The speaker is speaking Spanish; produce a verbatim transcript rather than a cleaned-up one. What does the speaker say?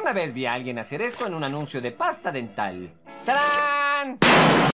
Una vez vi a alguien hacer esto en un anuncio de pasta dental. ¡Tarán!